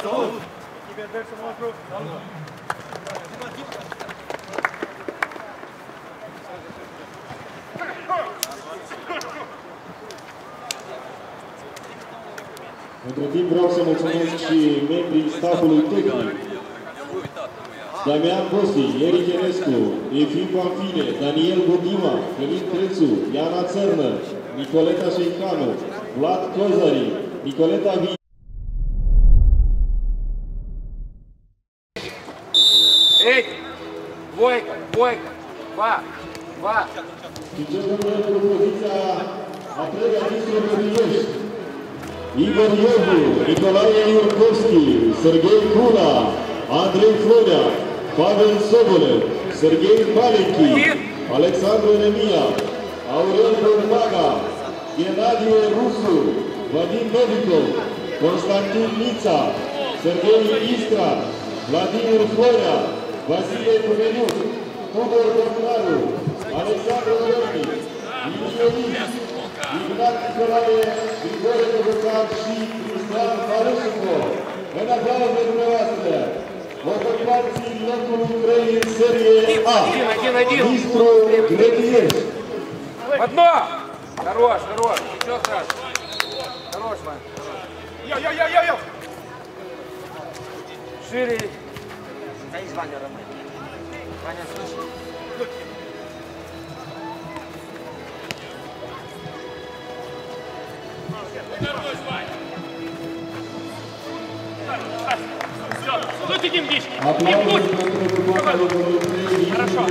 Între timp vreau să mulțumesc și membrii staffului tehnic. Damian Bosi, Eric Enescu, Efim Panfine, Daniel Budima, Călin Crețu, Iana Țărnă, Nicoleta Șeicanu, Vlad Cozari, Nicoleta Vi. Ei! Voica! Voica! Va! Începem cu poziția a treia distrului Ieși. Igor Iovu, Nicolae Iurkovski, Serghei Kuna, Andrei Florea, Pavel Sobolev, Serghei Balenchi, Alexandru Nemia, Aurel Borbaga, Gennadie Rusu, Vadim Novikov, Constantin Nița, Serghei Istra, Vladimir Florea, Vasile Cumeniuc, Tudor Domnaru, Alexandru Răvni, Ilie Ignat Nicolae, Grigore Căvățan și Cristian Farușico. În aplauze dumneavoastră, ocupații locului 3 în serie A. Ministru Gretiești. Одно! Хорош! Ничего страшного. Хорош, Вань. Йо! Шире. Стоишь, Ваня, Роман. Ваня, слышишь? Стойте, Дим, Диш! Дим, пусть! Хорошо!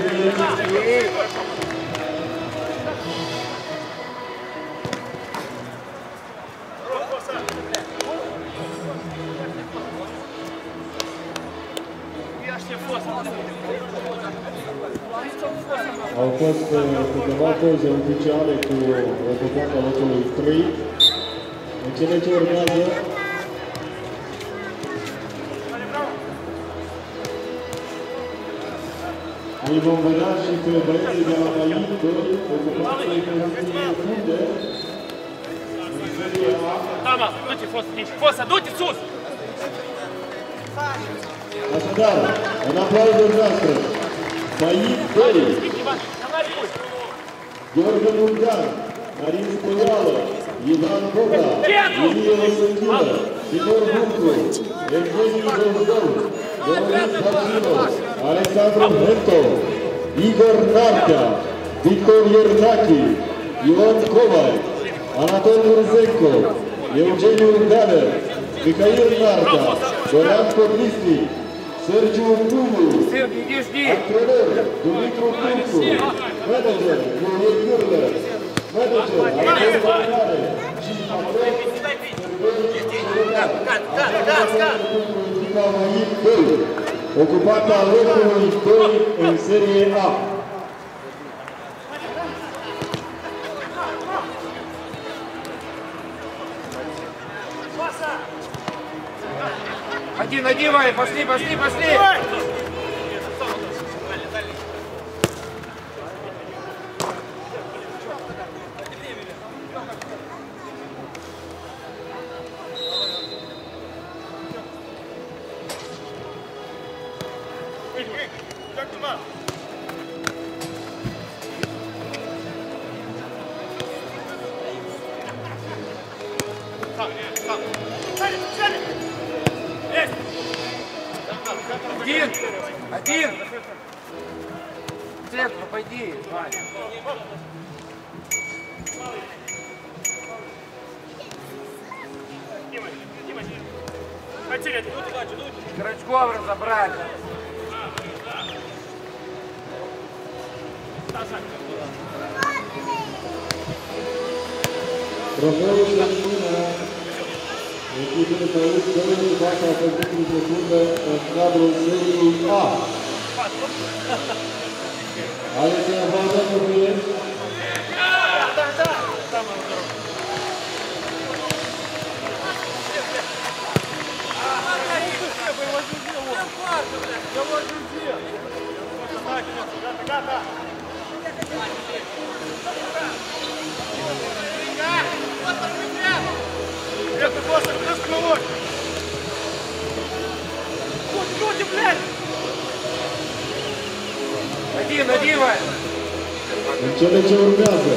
Au fost câteva poze oficiale cu ocupanta locului 3. În cele ce urmează, îi vom vedea și pe băieții de la Naim, doi ocupanții poziției funde în serie A. Tama, du-te, Fosa, du-te sus! Așadar, în aplauzul noastră, Naim 2, Gheorghe Muntean, Marin Spoială, Ivan Boga, Ilie Lăsăchilă, Timur Buncu, Evgeni Zăzdău, Leonid Bacilov, Alexandru Hento, Igor Nartea, Victor Iernachi, Ion Kovai, Anatol Murzenco, Eugeniu Galer, Mihail Nartea, Dorian Codlistic, Sergiu Pumu, antrenor Dumitru Turcu, manager Iulie Gârlă, manager Andrei Barnare și patron Sergei ocupanta locului 2 în serie A. Один, Ваня, пошли! Один! В центр, пойди, Ваня. Крачков разобрали. Trofeul de mână, echipele Păruș 2 fața a făcut în secundă în cadrul seriei A. Are cineva de Păruș? În cele ce urmează,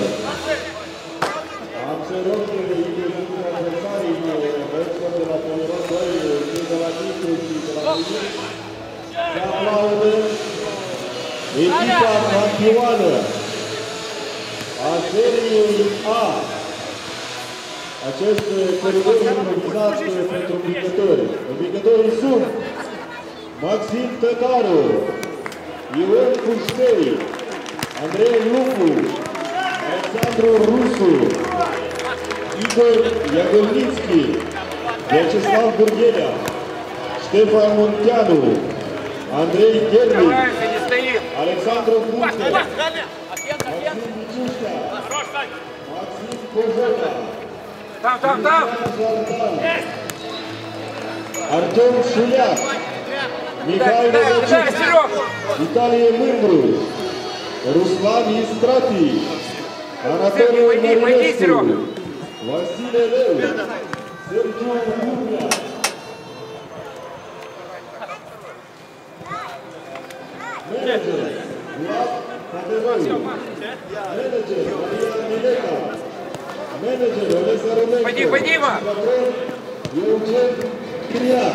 am să rog inclusiv adversarii Redford de la Poliron 2, cei de la Nitru și de la Nitru, să aplaudă echipa campioană a seriei A. Acest coridor improvizat pentru învingători. Învingătorii sunt Maxim Tătaru, Ion Puștei, Andrei Lupu, Alexandru Rusu, Igor Iagălnițchi, Vyacheslav Burghelea, Ștefan Munteanu, Andrei Gerli, Alexandru Buncă, Maxim Biciușca, Maxim Cojota, Artem Șuleac, Mihai Rădăciuc, Vitalie Mândru, Ruslan Istrati, Anatoliu Mărinescu, Vasile Leu, Sergiu Buclea, Manager, Vlad Caderău, Manager, Maria Mileca, Manager, Olesa Romenco, patron, Eugen Criac.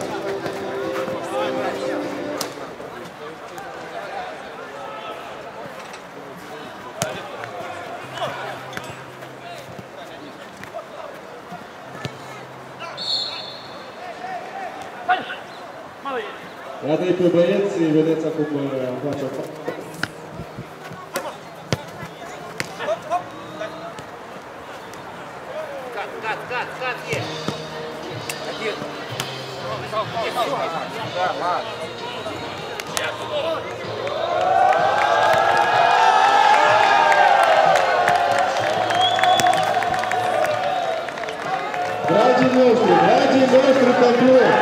Iată-i pe băieți, vedeți acum în fața ta. Dragii noștri campioni!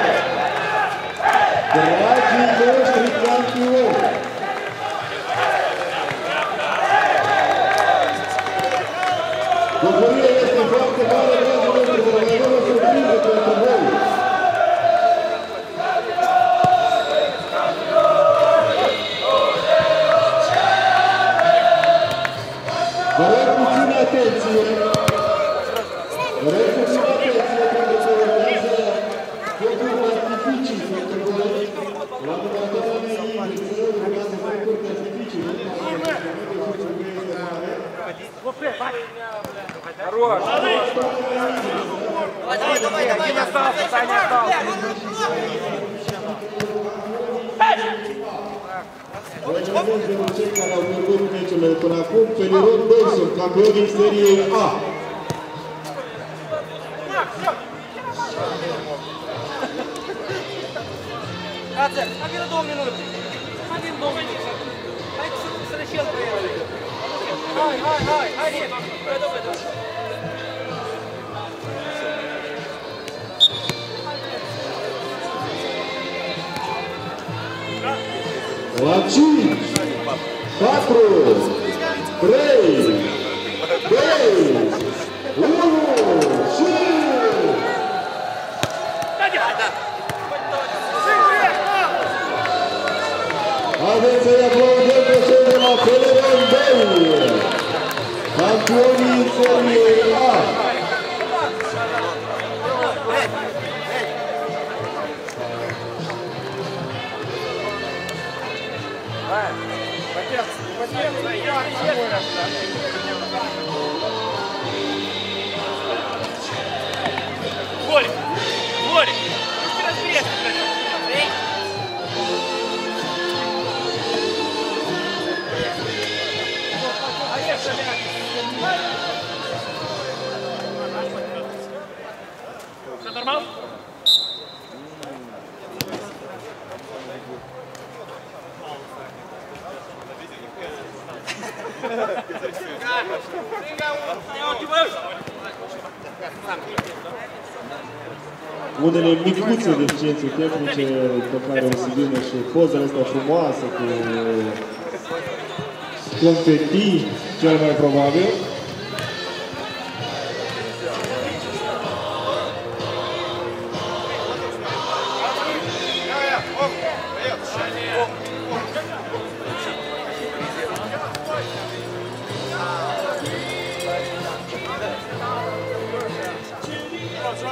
Dragii noștri campioni! Bucuria este foarte mare, dragii noștri, să mai avem o surpriză pentru voi! Vă rog puțin atenție! Vă rog puțin atenție pentru că urmează focuri artificii pentru voi. La numărătoarea mea inversă urmează focuri artificii. Хорош! Давай! Не остался, Таня остался! Organizăm pentru cei care au pierdut meciurile până acum, Peliron 2 sunt campionii seriei A. Ațer, mai vină 2 minute. Mai vină 2 minute. Hai să rășel pe el. Hai! Dă-o. La 5, 4, 3, 2, 1 și... Haideți să-i aplaudăm pe cei de la Peliron 2, campionii seriei A. Боря! Ты разберешься, блядь! Все нормально? Unele micuțe deficiențe tehnice pe care o să vină și pozele astea frumoase cu confeti, cel mai probabil.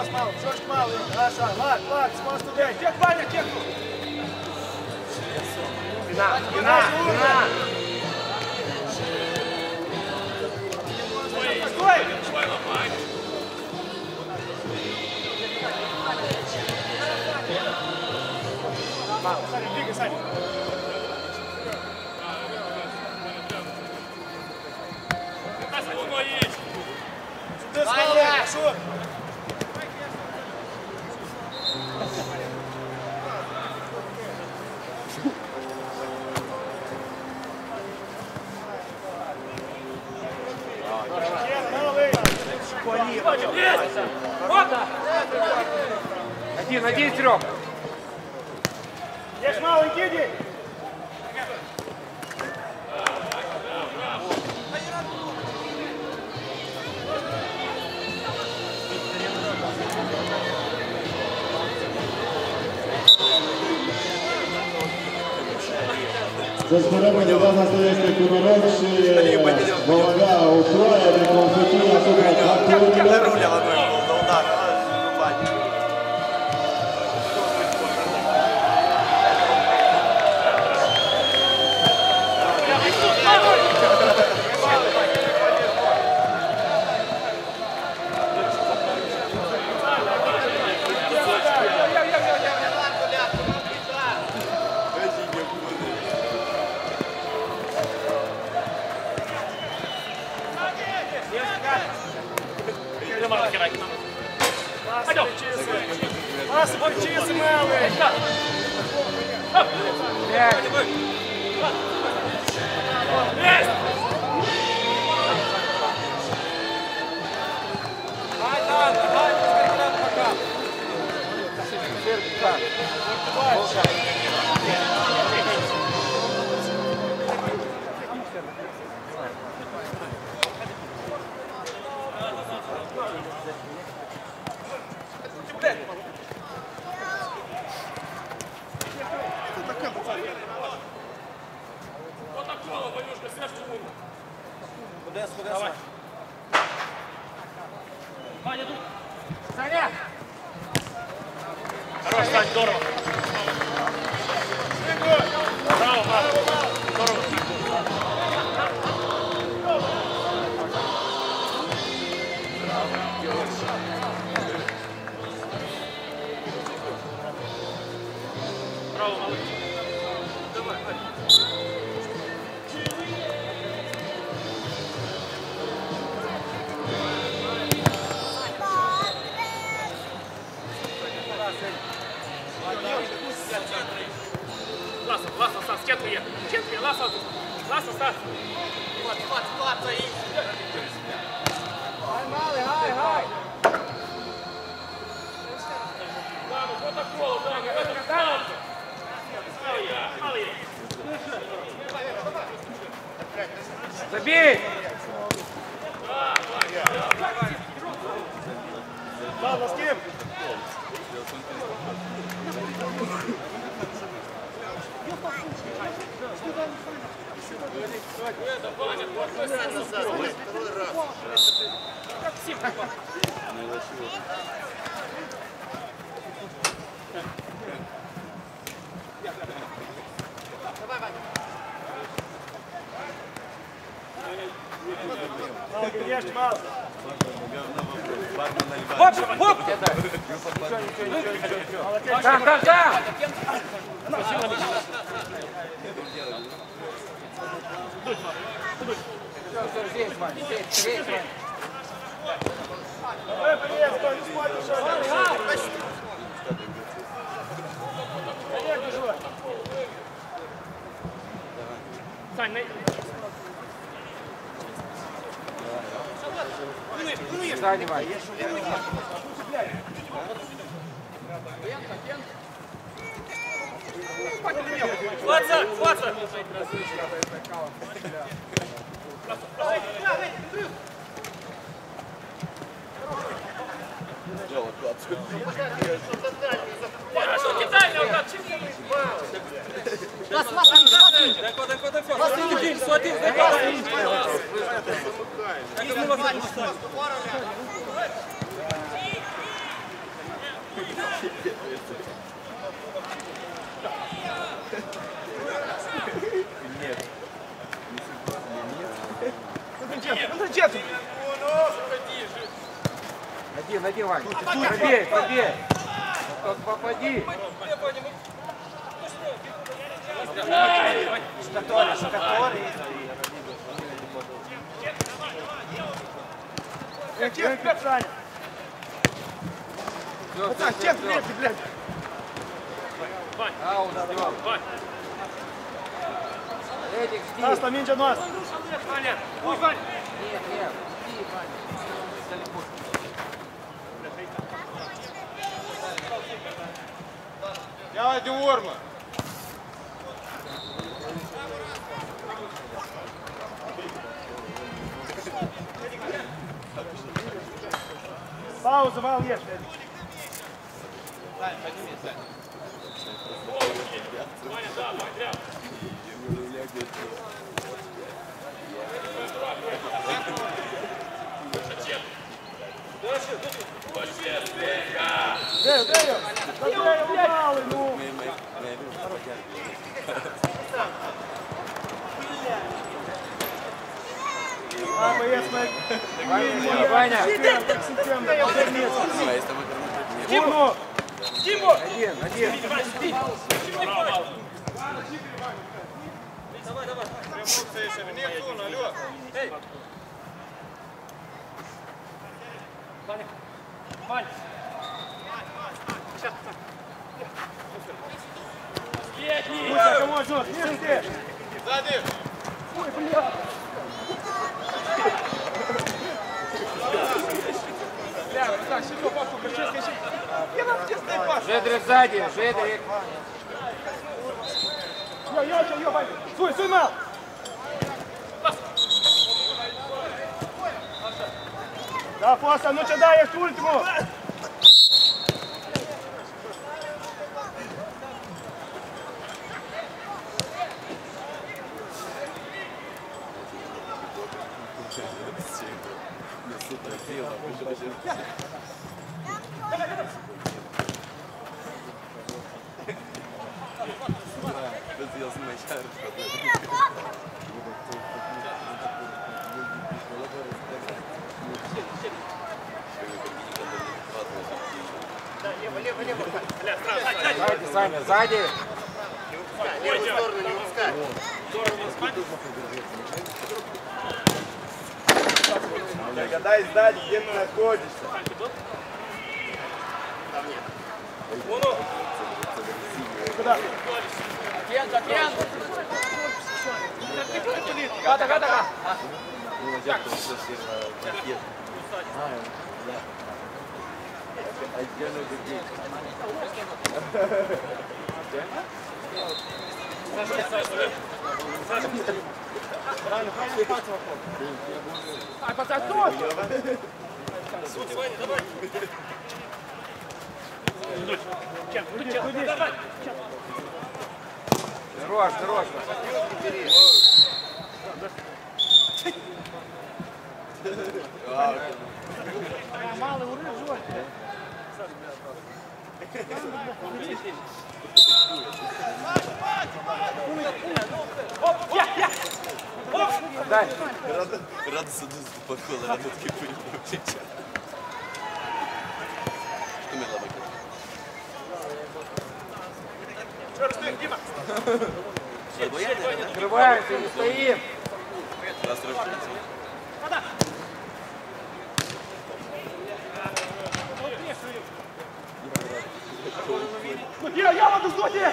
мало, чёрт мало. Хорошо, лак, сможешь туда. Тех, Ваня, теху. Спина. Стой! Саня, двигай, Саня. Сюда, Слава, хорошо. Один, Серег. Есть маленький, иди. Să sperăm că de data asta este cu noroc și vom avea o ploaie de confețiuni asupra campionilor. Lasă, bă, ce iese, măle! Hai, Dana, hai, descarcă pe cap. Давай. Ваня, тут. Саня! Хорош, Сань, здорово. Браво, здорово. Браво, малыш. Давай, Ваня. Lasă, Stas, centru-i, lasă, Stas. Față aici! Hai, male, hai! Да, ну вот такого, да, в этом станция. Малый. Забей! Ладно, с кем? Ешь, мало. Хоп! Там! Здесь, Ваня, здесь, Ваня. Привет, стой, не смотри, что Сань, Сзади, Ваня. Хватся! Хорошо, кидай, Нет. Контрачет! Один, Вань. Побей. Попади. Шкатори. Чек, Саня. Пацан, чек, блядь. Аут, ждем. Эдик, жди. Нас, там меньше нас. Ваня, пусть, Ваня. Нет, жди, Вань. Далеко. Делайте ворма. Пауза, Вал, ешь. Сань, подними, Сань. Ваня, да, подряд. Малый, ну. Ваня. Тиму! Один. Эй. Ваня. Ваня. Муся, кому жжет? Вместе! Сзади. Ой, бля! Жедрик сзади, Жедрик. Я, Ваня! Суй, Мал! Да, Фоса, ну что даешь ультиму? Сзади, Саня, сзади. Дай сдать, где ты находишься. Куда? Гада. Ай, пацан, кто? Ваня, давай. Хорош. Малый урыв, жжет. Дай. Рада сюди походу, рада таки поїхав. Що ми робимо? Открываемся, не стоим. Раз робиться. Я воду ждете!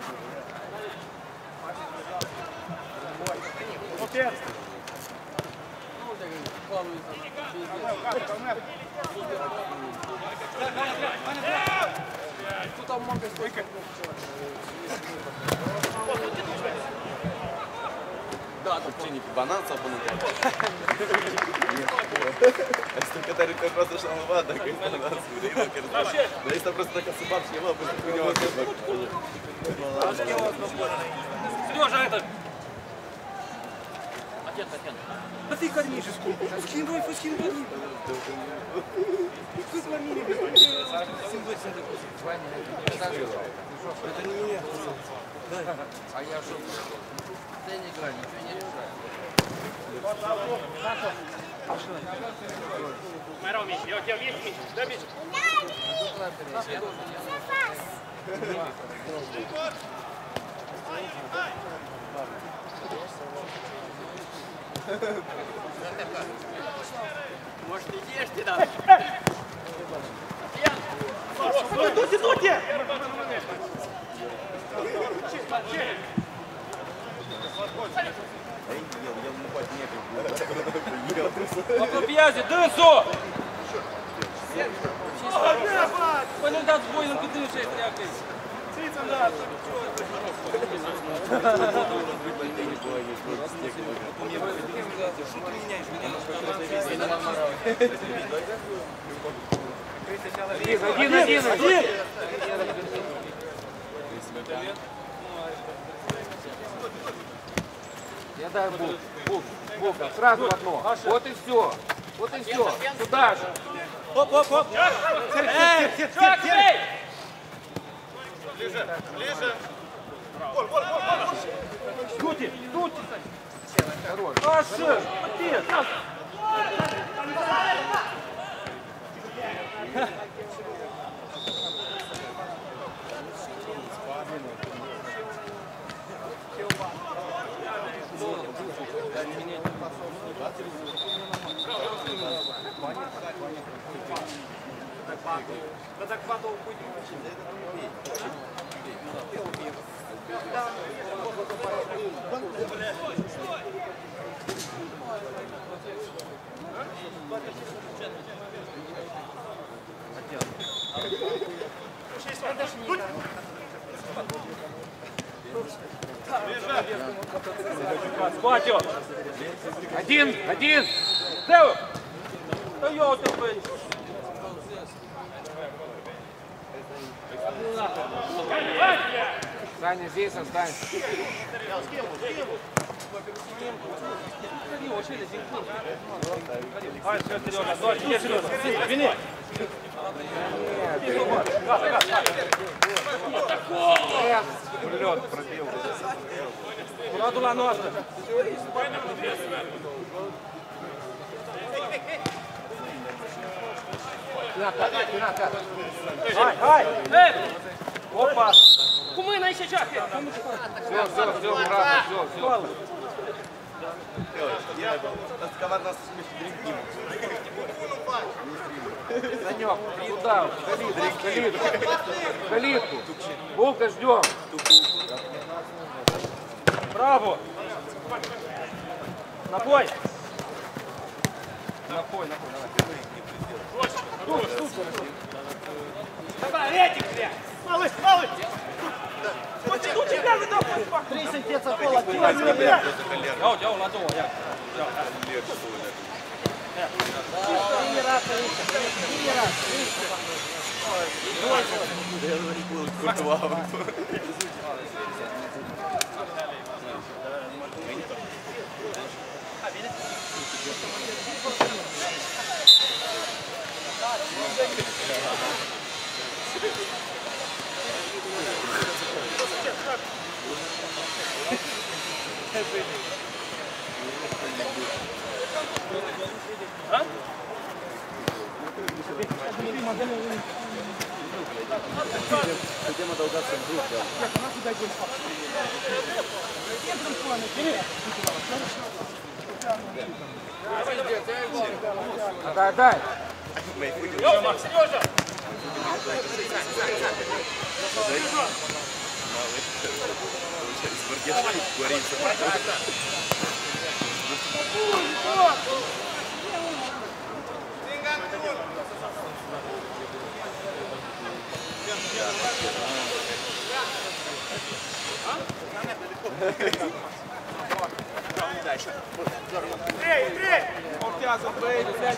Молодец! Да, тут чинники банан сапануть. Если когда река просто шалова, так и банан сурила, короче. Да если просто такая собачья лапа, то у него Сережа, это. Отец. Да ты кормишь сколько? Скинь, фаскин, А я что? Ты не играй, ничего не решай. Mai rău, Mici. Eu, ești, Mici. Dă, Mici. Может, идешь ты там? Du-te, du-te! Apropiază, dânsul! Păi nu dați voi încât dânsul e treacă. Țiți-mi dat! Один! Я дай бук, сразу в одно. Вот и все. Вот и все. Сюда же. Оп, оп, оп! Чак, ей! Ближе, ближе! Гол, гол, гол, гол! Дути, дути! Хорош. Паши, молодец! До захвата уходит. Схватил! Один! Сделай! Да ёлки, блин! Саня, здесь останься. Ай, все, Сережа, давай, иди, Сережа! Вини! Лед пробил. Куда la noastră? Hai! Ei! Opa! Cu mâna aici, așa! Все, обратно, все. Команда нас дрифтим. Санек, туда, в калитку. Булка ждем. Браво! Напой! Напой, давай. Давай, Редик, блядь! Малый, малый! Ну тебя вы давай! 3 сантиметра пола, кило, блядь! Iau, la două, ia. Хотим долгаться в группе. Дай. Сережа, Сережа! Трей! Овтязов, бей, блядь!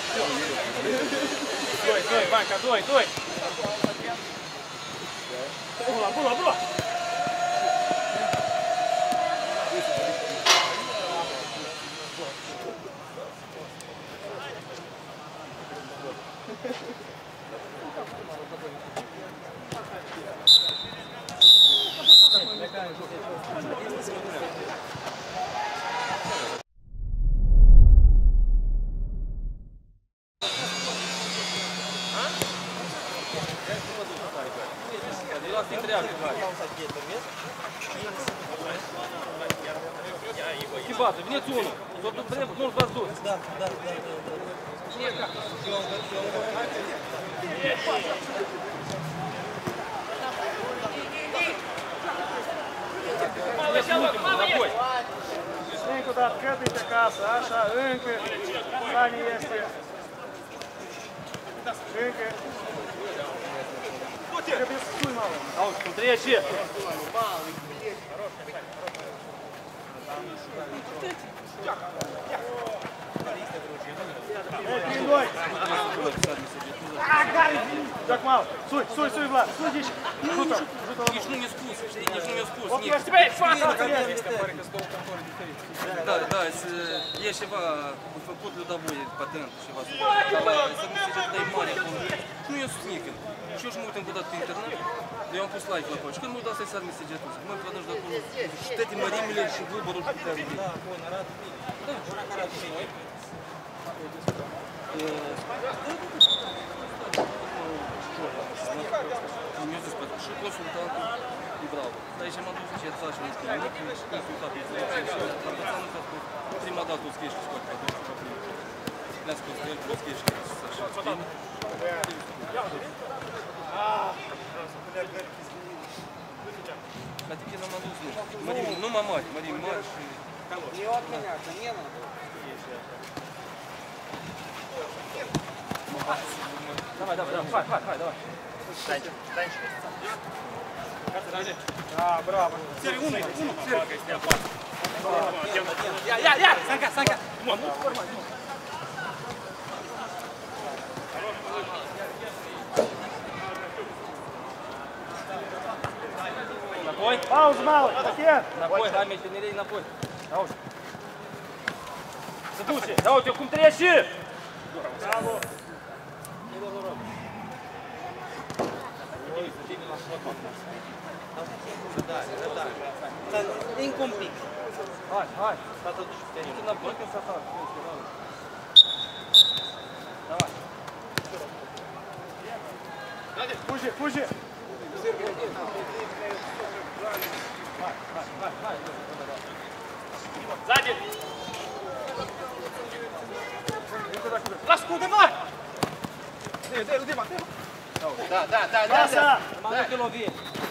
Дуй, Ванька, дуй! Було! Хибаты, вне зону. Тут прям нож воздух. Да. Încă dat cădit acasă, așa, încă. Sani este. Încă. Trebuie să sui, mamă. Auzi, cum trece? Prin doi. Так мало. Суй, Влад. Суй здесь. Nici nu mi-e spus, știi? Nici nu mi-e spus. Da, e ceva făcut lui Daboie, patent, ceva. Să nu se dai mare acolo. Nu e sus nicăieri. Și eu și mă uit încă o dată pe internet, eu am pus like la acolo. Și când mă uit asta, e sarmi săgetul. Mă uit de acolo. Și toate mărimile și vâlbărul și putea vedea. Mi-a zis și consultantul e bravo. Dar aici m-am dus și ați face un clinic, consultat prima dată o schiești scoate pe atunci și apoi le-a scos pe el, o schiești așa schimb. Adică n-am adus, numai mari și... Eu от меня, это не надо. Давай, давай. Da, bravo. Сери, умный. Я! Санька! Напой. Pauză, mală. Pachet. Напой, дай мне не напой. Auzi. Să duce. Da, uite cum trece. Bravo. Încă un pic. Hai. Uite înapoi când s-a fac. Давай. Fugi. Hai. Сзади. Lasă-o undeva! Da. Lasă. M-am dus de lovi.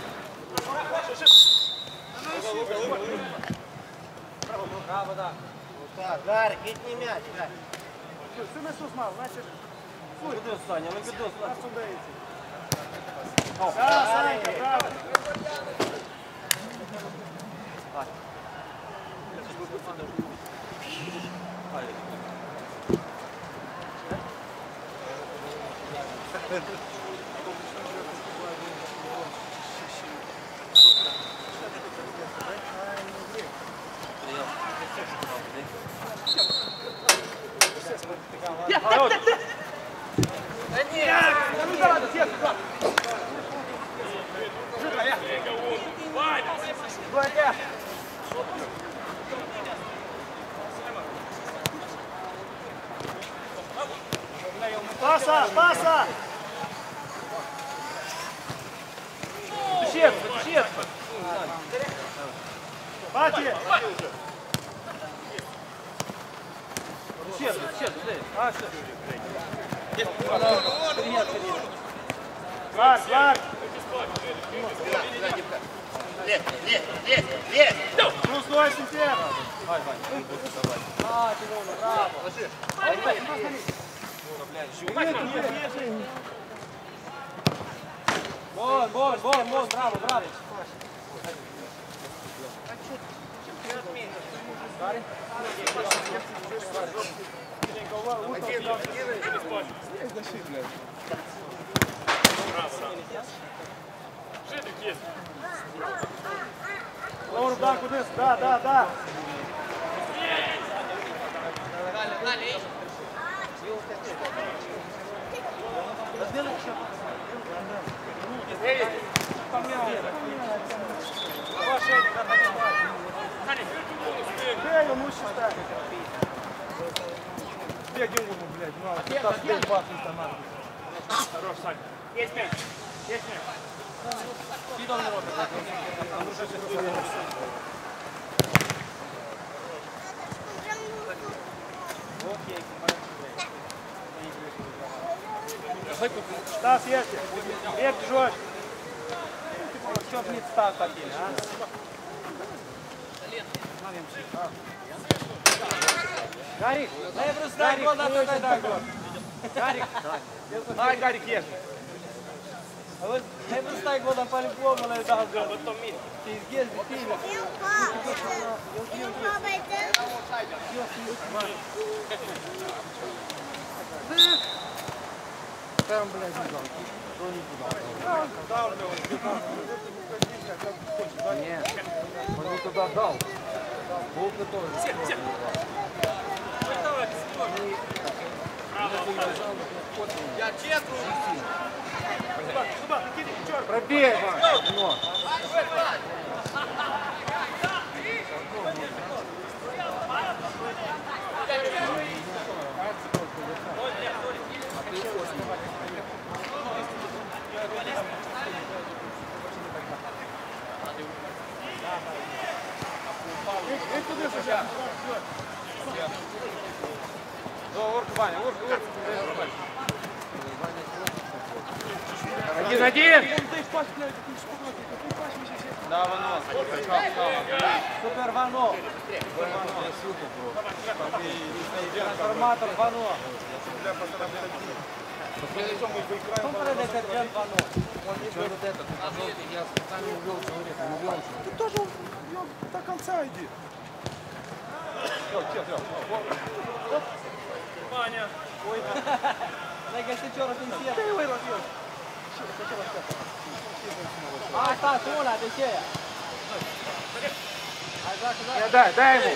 Bravo, da. Gare, gitni мяч, Gare. Сы на sus, мало, значит. Lângă dos, Sania, lângă dos. Lasă unde ești. Da, Санька, bravo. Passa! Щет! Bate! Щет, дай. Лак! Лезь! Ну, стой, сентябрь! Давай. Браво. Ложи. Вон, браво. Жидик есть. Богдан, куди? Да. Бей ему считай. Беги ему, блядь. Ну, так бей бахни там надо. Хорош, Сань. Есть мяч. Есть мяч. Стас, есть. Вверх жёстко. Чё ты не стал таким, а? Гарик, дай бросай гол, дай гол. Гарик, дай, Гарик, есть. А вот дай бросай гол, по-любому, дай гол. Ты изгез, ты там, блядь, не дал. Нет, он не туда дал. Был готов. Я честно. Пробей, Вань. Один. Да, Вано. Супер Вано. Трансформатор Вано. Кто продает этот Вано? Он не вот этот. Я специально увел человека. Ты тоже до конца иди. Ваня. Ой, дай гостячора конфет. Ты его разъешь. А, так, Оля, ты чея. Дай ему.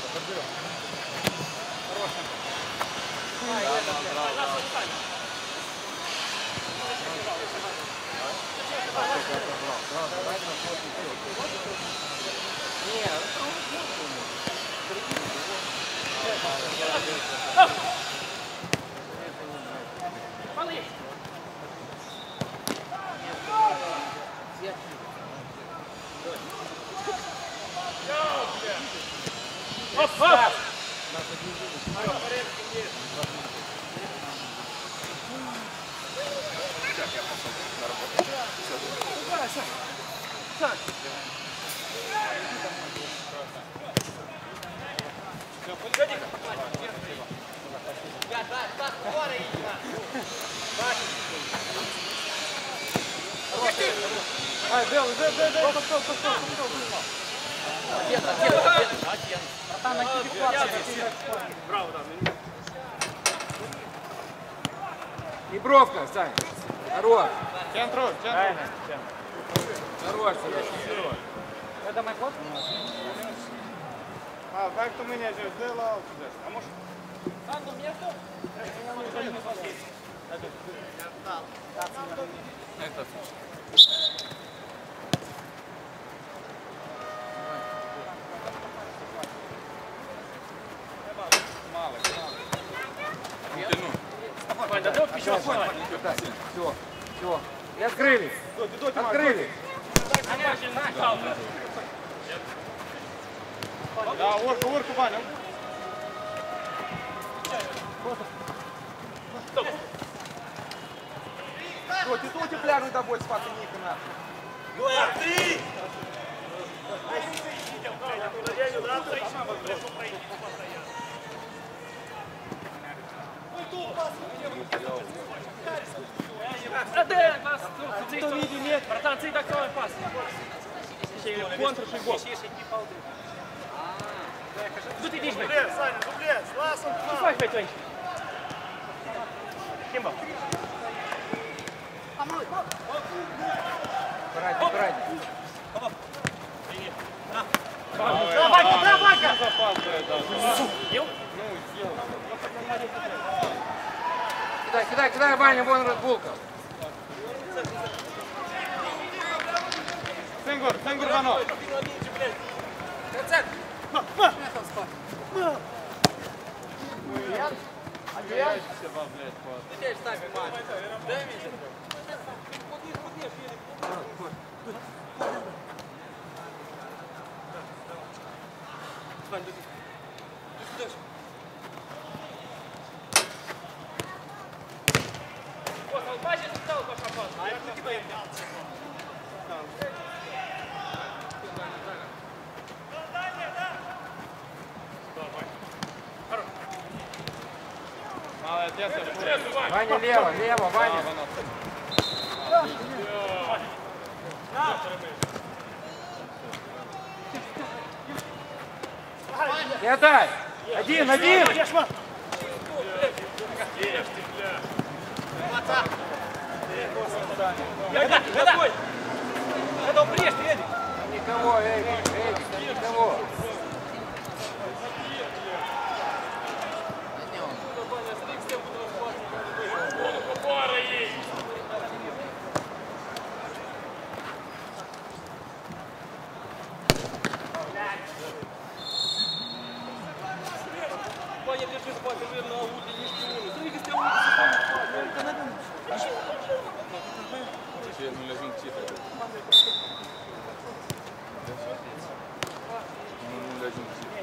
Браво, да. И бровка, Сань. Хорош. Центру. Хорош, это мой ход? А, как то меня же сделал? А может? Вань, да ты вот еще Все. И открыли. Открыли. Да, орку, Ваня. Ты пляжу тобой с факом Никона. Братан, ты такой пас. Контр, гол. Тут ты видишь, Дублет, Саня, дублет. С ласом к нам. Файф, Вань. Кимба. Аккуратнее. Да, Ванька! Кидай, Ваня, вон Булка. Сингур, Вано. Ваня, лево, Ваня. Кидай! Один! Это он прежде, Эдик! Никого, Эдик, никого. Ваня, держи спать, на ауте, не шпионы. Смотри, как Ще ну лежим тихо. Ну лежим тихо.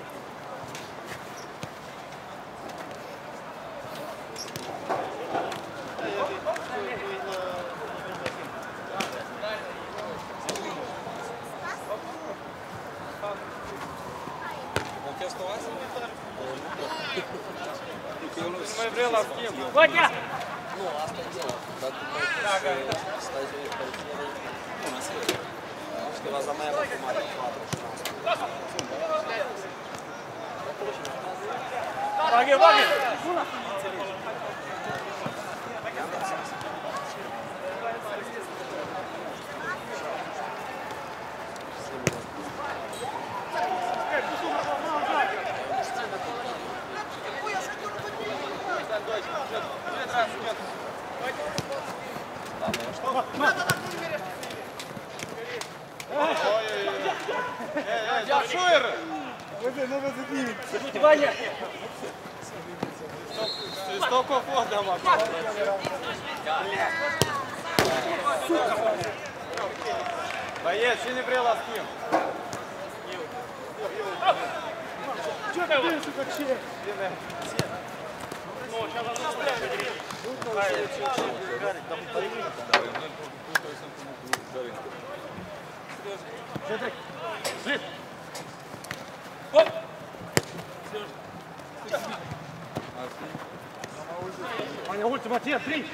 Мы брела в кем? Ваня! Ваги! Ваня! Столько фото, мама. Боец, ще не брела с кем? Что ты вообще? Ну, сейчас Оп! Ваня, ульти, Матья, 3!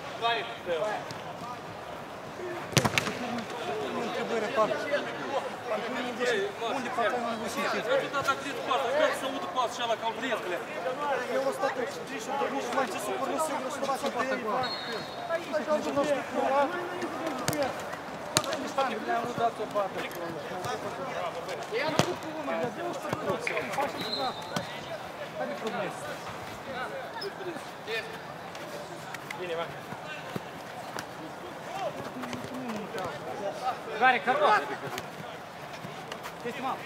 Гарик, хорош! Есть мало.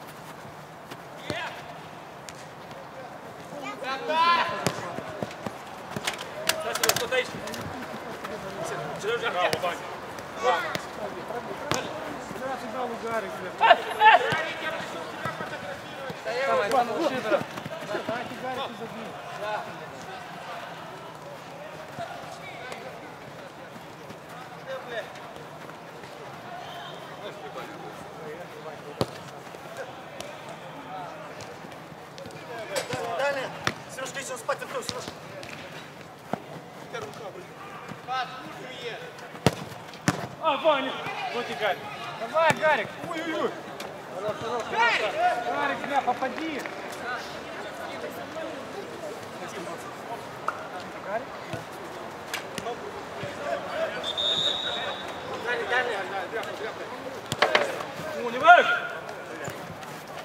Далее. Сережка, если он спать, ты просто Сережка. А, Ваня! Вот и Гарик. Давай, Гарик! Ой-ой-ой! Гарик, бля, попади! Гарик? Далее. Уливаешь?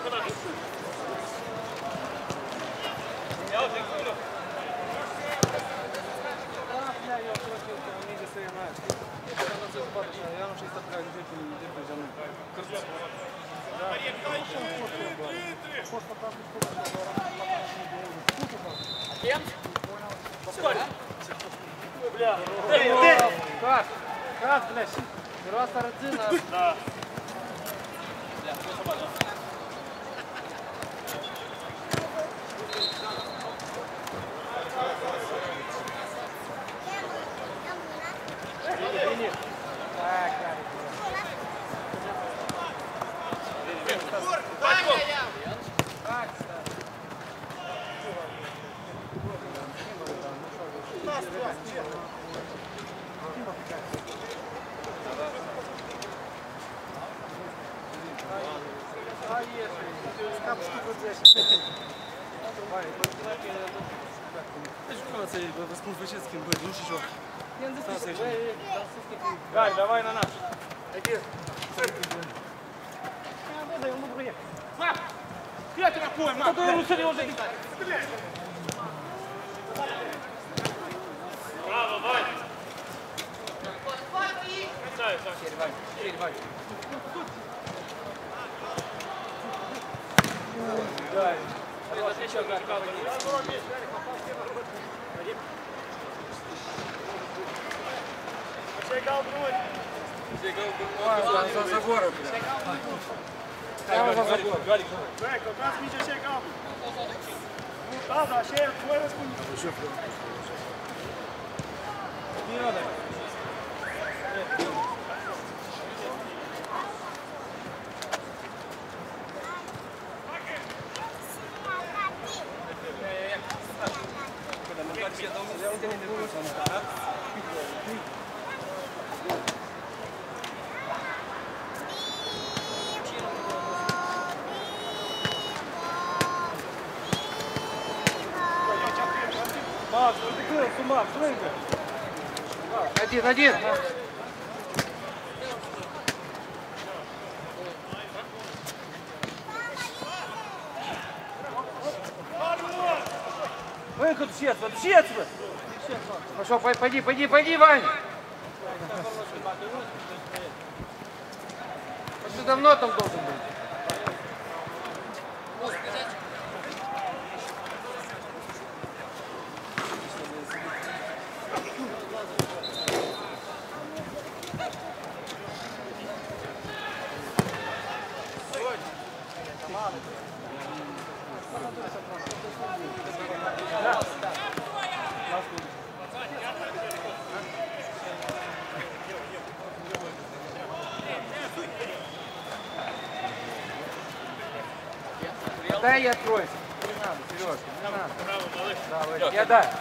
Как, блядь? Просто родина. Да. Воспомфачецким будет, ну что? Гай, давай на нас. Петя, какой, мам? Браво, Вань! За забором. Прямо за забором. Гарик, как раз Митя чекал. Да, ще твой распунь. Не надо. Макс, прикрылся, Макс, прыгай. Один. Выход, чец. Пошел, пойди, Вань. Ты давно там должен быть. Дай я открою. Не надо, Сережка, не надо. Браво, малыш. Браво, я дай.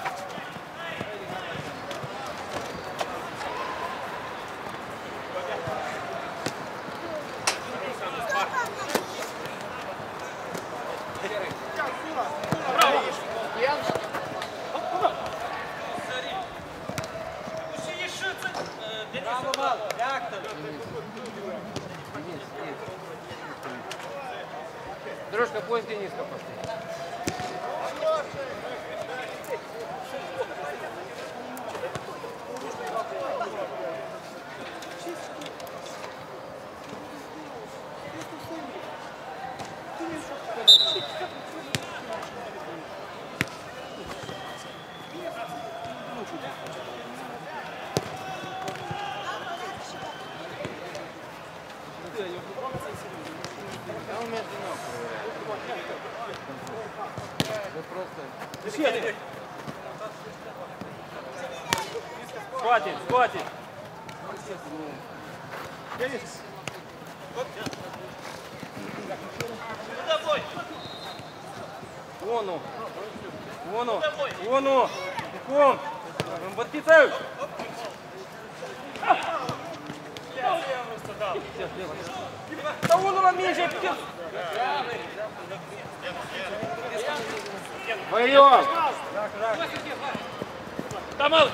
Браво, мало. Як то? Дружка, пусть Дениска поставит. Схватит. Воно. Бегом. Подписывай. Да вон вам меньше. Вдвоем. Тамал!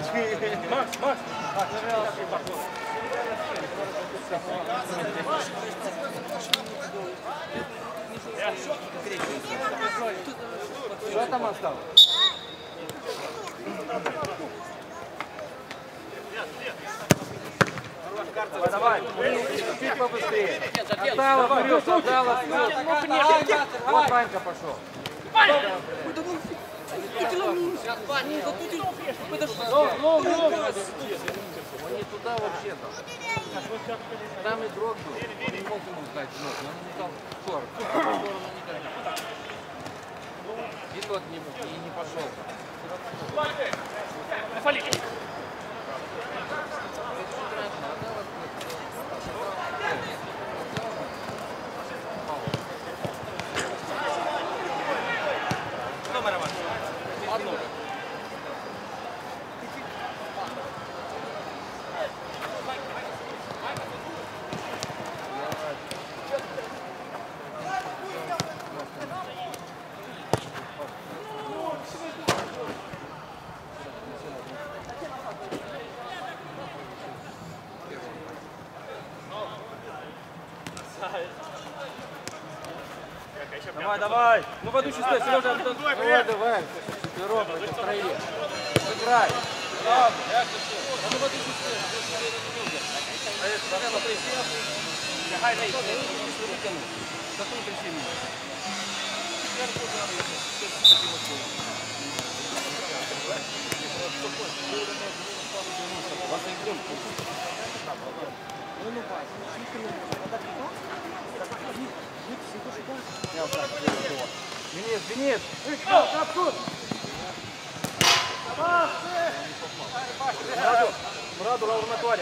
Макс. Что там осталось? Давай, чуть побыстрее. Отдала, Плюс, отдала. Вот Ванька пошел. Он не туда вообще-то. Там игрок был. Он не мог ему сдать ног. Он не дал шор. И тот не мог, и не пошел. Давай, давай! Ну, воду чистой, Сережа. Давай, давай. Четвером против троих. Сыграй. Ну, воду чистой. Потом кричи меня. Денис, Денис! Мураду, лаборатория.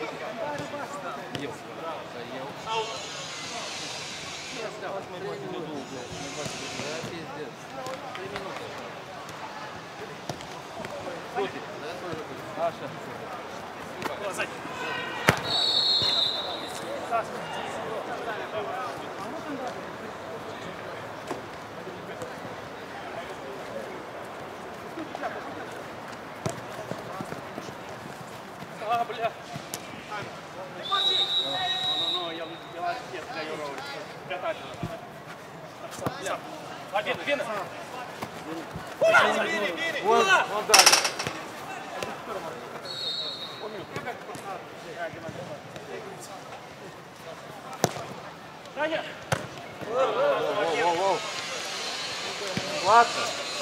А, бля. Ну, я отец для Юровой. Один, Вена. Вот дальше. Даня. Воу. Ладно.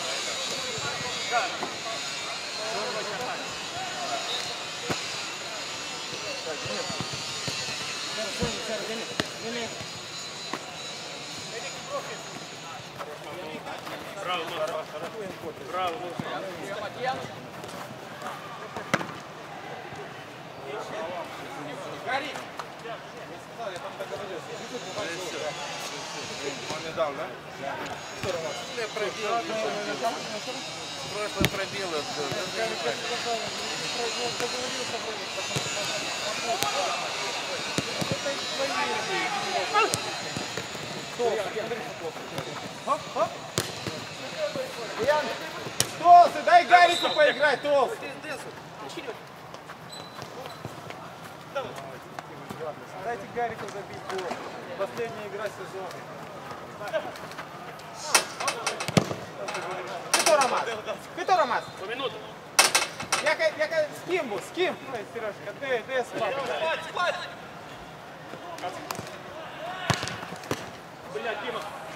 Браво, браво. Гори! Он не дал, да? Я пробил. Прошлый пробил. Толстый, дай Гарику поиграть, Толстый! Дайте Гарику забить гол. Последняя игра сезона. Кто Ромас? По минуту. Я с кем был? С кем? Ой, Сережка, ты спал. Блядь, Дима.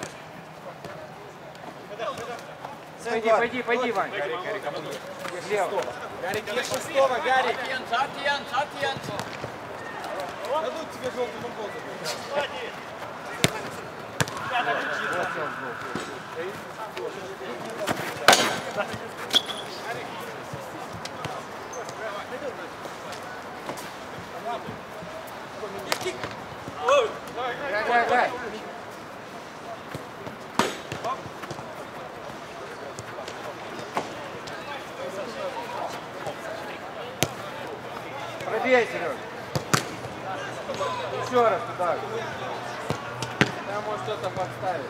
Пойди, Вань. Гарик, слева. Гарик, есть шестого, Гарик. Атьян. Дадут тебе желтый футбол. Дай. Пробей, Серега. Еще раз туда. Там может что-то подставить.